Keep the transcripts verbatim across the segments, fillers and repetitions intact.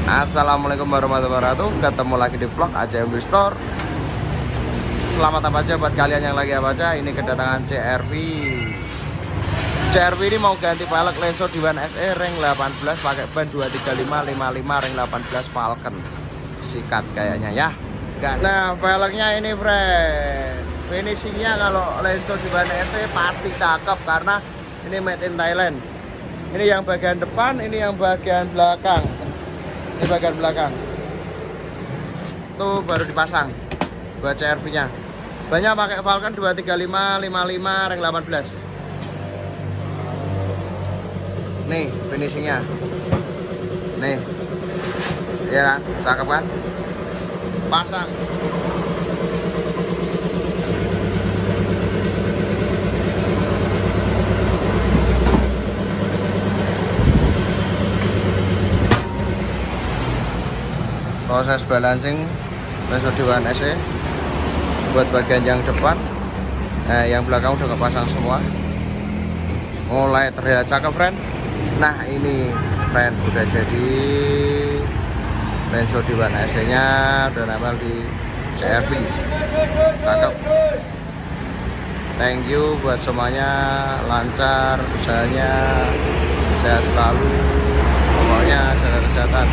Assalamualaikum warahmatullahi wabarakatuh. Ketemu lagi di vlog A C M Store. Selamat apa aja buat kalian yang lagi apa aja. Ini kedatangan C R V. C R V ini mau ganti velg Lenso Diwan S E ring delapan belas pakai ban dua tiga lima lima lima ring delapan belas Falcon. Sikat kayaknya ya. Nah, velgnya ini friend. Finishingnya kalau Lenso Diwan S E pasti cakep karena ini made in Thailand. Ini yang bagian depan, ini yang bagian belakang. Ini bagian belakang tuh baru dipasang buat C R V nya. Banyak pakai Falcon dua tiga lima lima lima ring delapan belas. Nih finishingnya nih ya kan, cakep kan, pasang. Proses balancing Lenso Diwan S E buat bagian yang depan, eh, yang belakang udah kepasang semua, mulai terlihat cakep friend. Nah ini friend udah jadi Lenso Diwan S E nya, udah nempel di C R V, cakep. Thank you buat semuanya, lancar usahanya, sehat selalu, pokoknya jaga kesehatan.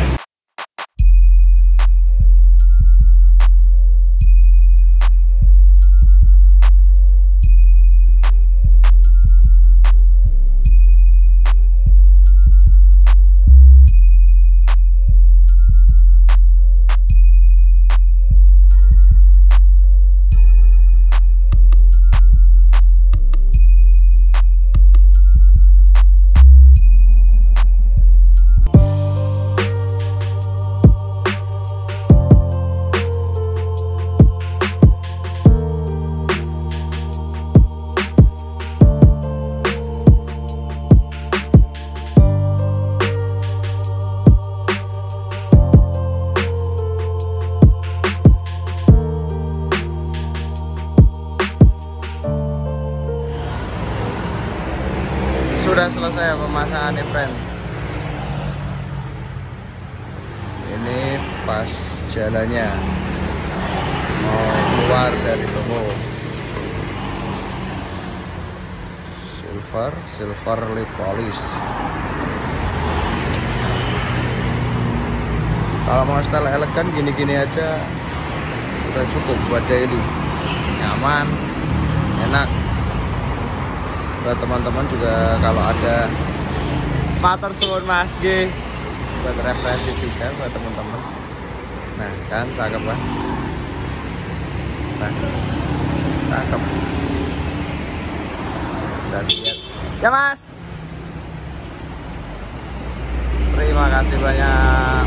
Sudah selesai pemasangan nih friend. Ini pas jalannya mau keluar dari toko. Silver, silver lip polish. Kalau mau style elegan gini-gini aja udah cukup buat daily, nyaman, enak. Buat teman-teman juga kalau ada motor suwun Mas G, buat referensi juga buat teman-teman. Nah kan cakep kan, nah cakep, bisa lihat ya Mas. Terima kasih banyak.